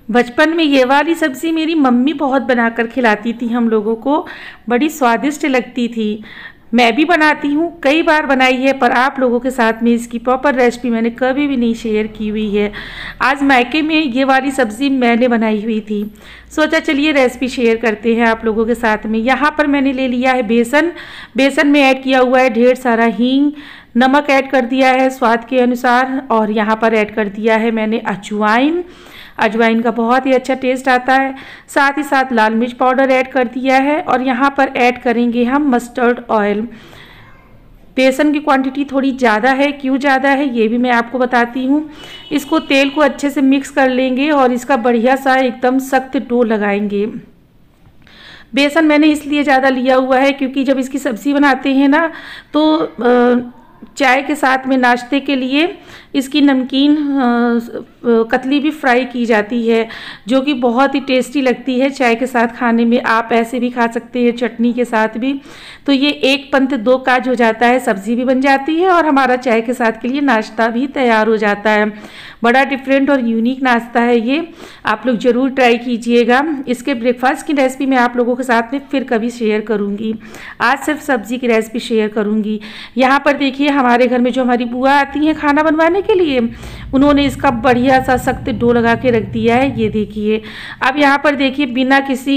बचपन में ये वाली सब्ज़ी मेरी मम्मी बहुत बनाकर खिलाती थी हम लोगों को, बड़ी स्वादिष्ट लगती थी। मैं भी बनाती हूँ, कई बार बनाई है, पर आप लोगों के साथ में इसकी प्रॉपर रेसिपी मैंने कभी भी नहीं शेयर की हुई है। आज मायके में ये वाली सब्ज़ी मैंने बनाई हुई थी, सोचा चलिए रेसिपी शेयर करते हैं आप लोगों के साथ में। यहाँ पर मैंने ले लिया है बेसन, बेसन में ऐड किया हुआ है ढेर सारा हींग, नमक ऐड कर दिया है स्वाद के अनुसार, और यहाँ पर ऐड कर दिया है मैंने अजवाइन। अजवाइन का बहुत ही अच्छा टेस्ट आता है। साथ ही साथ लाल मिर्च पाउडर ऐड कर दिया है, और यहाँ पर ऐड करेंगे हम मस्टर्ड ऑयल। बेसन की क्वांटिटी थोड़ी ज़्यादा है, क्यों ज़्यादा है ये भी मैं आपको बताती हूँ। इसको तेल को अच्छे से मिक्स कर लेंगे और इसका बढ़िया सा एकदम सख्त डो लगाएंगे। बेसन मैंने इसलिए ज़्यादा लिया हुआ है क्योंकि जब इसकी सब्ज़ी बनाते हैं ना, तो चाय के साथ में नाश्ते के लिए इसकी नमकीन कतली भी फ्राई की जाती है, जो कि बहुत ही टेस्टी लगती है चाय के साथ खाने में। आप ऐसे भी खा सकते हैं चटनी के साथ भी। तो ये एक पंथ दो काज हो जाता है, सब्ज़ी भी बन जाती है और हमारा चाय के साथ के लिए नाश्ता भी तैयार हो जाता है। बड़ा डिफरेंट और यूनिक नाश्ता है ये, आप लोग ज़रूर ट्राई कीजिएगा। इसके ब्रेकफास्ट की रेसिपी मैं आप लोगों के साथ में फिर कभी शेयर करूँगी, आज सिर्फ सब्ज़ी की रेसिपी शेयर करूँगी। यहाँ पर देखिए हमारे घर में जो हमारी बुआ आती हैं खाना बनवाने के लिए, उन्होंने इसका बढ़िया सा सख्त डो लगा के रख दिया है, ये देखिए। अब यहाँ पर देखिए बिना किसी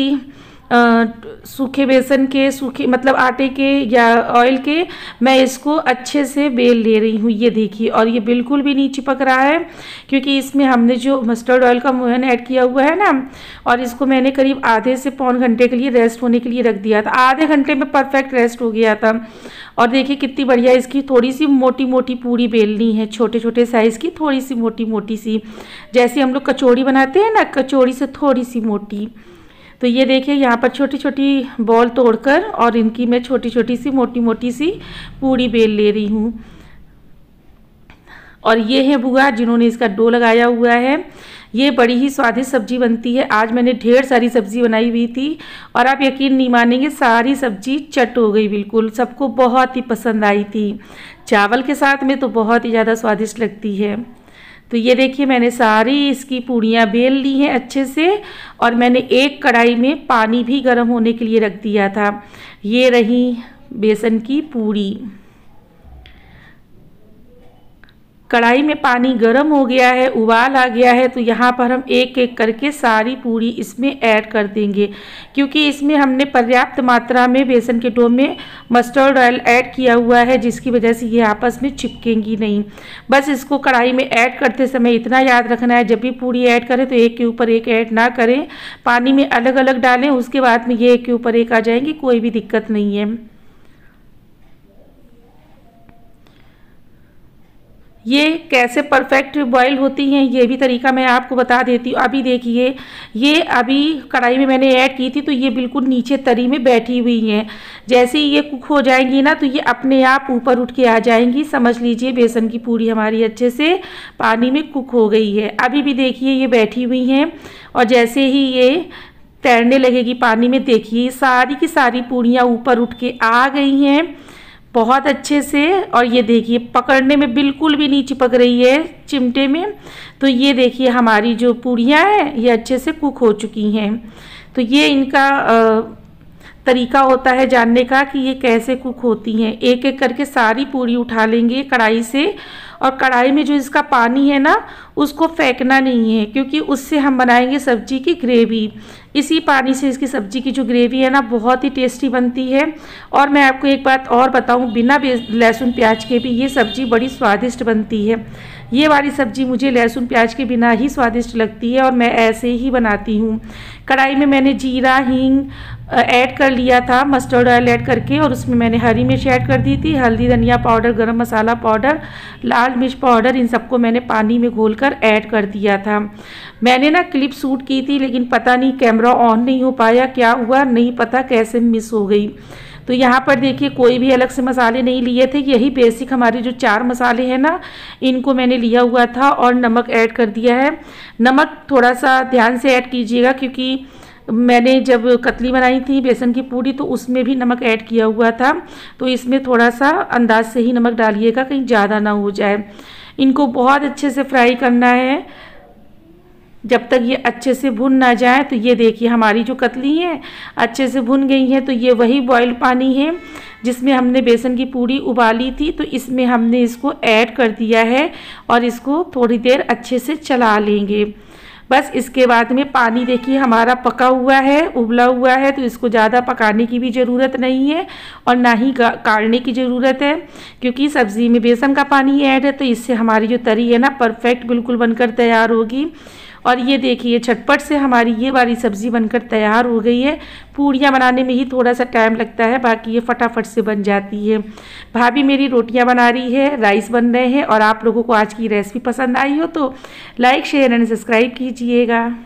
सूखे बेसन के, सूखे मतलब आटे के या ऑयल के, मैं इसको अच्छे से बेल ले रही हूँ, ये देखिए। और ये बिल्कुल भी नहीं चिपक रहा है क्योंकि इसमें हमने जो मस्टर्ड ऑयल का मोहन ऐड किया हुआ है ना, और इसको मैंने करीब आधे से पौन घंटे के लिए रेस्ट होने के लिए रख दिया था। आधे घंटे में परफेक्ट रेस्ट हो गया था। और देखिए कितनी बढ़िया इसकी थोड़ी सी मोटी मोटी पूरी बेलनी है, छोटे छोटे साइज़ की, थोड़ी सी मोटी मोटी सी, जैसे हम लोग कचौड़ी बनाते हैं ना, कचौड़ी से थोड़ी सी मोटी। तो ये देखिए यहाँ पर छोटी छोटी बॉल तोड़कर और इनकी मैं छोटी छोटी सी मोटी मोटी सी पूरी बेल ले रही हूँ। और ये है बुआ जिन्होंने इसका डो लगाया हुआ है। ये बड़ी ही स्वादिष्ट सब्जी बनती है। आज मैंने ढेर सारी सब्जी बनाई हुई थी और आप यकीन नहीं मानेंगे, सारी सब्जी चट हो गई बिल्कुल, सबको बहुत ही पसंद आई थी। चावल के साथ में तो बहुत ही ज़्यादा स्वादिष्ट लगती है। तो ये देखिए मैंने सारी इसकी पूड़ियाँ बेल ली हैं अच्छे से, और मैंने एक कढ़ाई में पानी भी गर्म होने के लिए रख दिया था। ये रही बेसन की पूड़ी। कढ़ाई में पानी गर्म हो गया है, उबाल आ गया है, तो यहाँ पर हम एक एक करके सारी पूड़ी इसमें ऐड कर देंगे, क्योंकि इसमें हमने पर्याप्त मात्रा में बेसन के डो में मस्टर्ड ऑयल ऐड किया हुआ है, जिसकी वजह से ये आपस में चिपकेंगी नहीं। बस इसको कढ़ाई में ऐड करते समय इतना याद रखना है, जब भी पूड़ी ऐड करें तो एक के ऊपर एक ऐड ना करें, पानी में अलग अलग डालें, उसके बाद में ये एक के ऊपर एक आ जाएंगी, कोई भी दिक्कत नहीं है। ये कैसे परफेक्ट बॉयल होती हैं ये भी तरीका मैं आपको बता देती हूँ। अभी देखिए ये अभी कढ़ाई में मैंने ऐड की थी तो ये बिल्कुल नीचे तरी में बैठी हुई हैं। जैसे ही ये कुक हो जाएंगी ना तो ये अपने आप ऊपर उठ के आ जाएंगी। समझ लीजिए बेसन की पूड़ी हमारी अच्छे से पानी में कुक हो गई है। अभी भी देखिए ये बैठी हुई हैं और जैसे ही ये तैरने लगेगी पानी में, देखिए सारी की सारी पूड़ियाँ ऊपर उठ के आ गई हैं बहुत अच्छे से। और ये देखिए पकड़ने में बिल्कुल भी नहीं चिपक रही है चिमटे में। तो ये देखिए हमारी जो पूड़ियाँ हैं ये अच्छे से कुक हो चुकी हैं। तो ये इनका तरीका होता है जानने का कि ये कैसे कुक होती हैं। एक एक करके सारी पूड़ी उठा लेंगे कढ़ाई से, और कढ़ाई में जो इसका पानी है ना उसको फेंकना नहीं है, क्योंकि उससे हम बनाएंगे सब्जी की ग्रेवी। इसी पानी से इसकी सब्जी की जो ग्रेवी है ना बहुत ही टेस्टी बनती है। और मैं आपको एक बात और बताऊं, बिना लहसुन प्याज के भी ये सब्जी बड़ी स्वादिष्ट बनती है। ये वाली सब्जी मुझे लहसुन प्याज के बिना ही स्वादिष्ट लगती है और मैं ऐसे ही बनाती हूँ। कढ़ाई में मैंने जीरा हींग ऐड कर लिया था मस्टर्ड ऑयल ऐड करके, और उसमें मैंने हरी मिर्च ऐड कर दी थी, हल्दी धनिया पाउडर गरम मसाला पाउडर लाल मिर्च पाउडर, इन सबको मैंने पानी में घोलकर ऐड कर दिया था। मैंने ना क्लिप शूट की थी लेकिन पता नहीं कैमरा ऑन नहीं हो पाया, क्या हुआ नहीं पता, कैसे मिस हो गई। तो यहाँ पर देखिए कोई भी अलग से मसाले नहीं लिए थे, यही बेसिक हमारे जो 4 मसाले हैं ना इनको मैंने लिया हुआ था और नमक ऐड कर दिया है। नमक थोड़ा सा ध्यान से ऐड कीजिएगा, क्योंकि मैंने जब कतली बनाई थी बेसन की पूड़ी तो उसमें भी नमक ऐड किया हुआ था, तो इसमें थोड़ा सा अंदाज से ही नमक डालिएगा, कहीं ज़्यादा ना हो जाए। इनको बहुत अच्छे से फ्राई करना है। जब तक ये अच्छे से भुन ना जाए। तो ये देखिए हमारी जो कतली है अच्छे से भुन गई है। तो ये वही बॉयल पानी है जिसमें हमने बेसन की पूड़ी उबाली थी, तो इसमें हमने इसको ऐड कर दिया है और इसको थोड़ी देर अच्छे से चला लेंगे। बस इसके बाद में पानी देखिए हमारा पका हुआ है, उबला हुआ है, तो इसको ज़्यादा पकाने की भी ज़रूरत नहीं है और ना ही काढ़ने की ज़रूरत है, क्योंकि सब्ज़ी में बेसन का पानी ऐड है। तो इससे हमारी जो तरी है ना परफेक्ट बिल्कुल बनकर तैयार होगी। और ये देखिए झटपट से हमारी ये वाली सब्ज़ी बनकर तैयार हो गई है। पूड़ियाँ बनाने में ही थोड़ा सा टाइम लगता है, बाकी ये फटाफट से बन जाती है। भाभी मेरी रोटियाँ बना रही है, राइस बन रहे हैं। और आप लोगों को आज की रेसिपी पसंद आई हो तो लाइक शेयर एंड सब्सक्राइब कीजिएगा।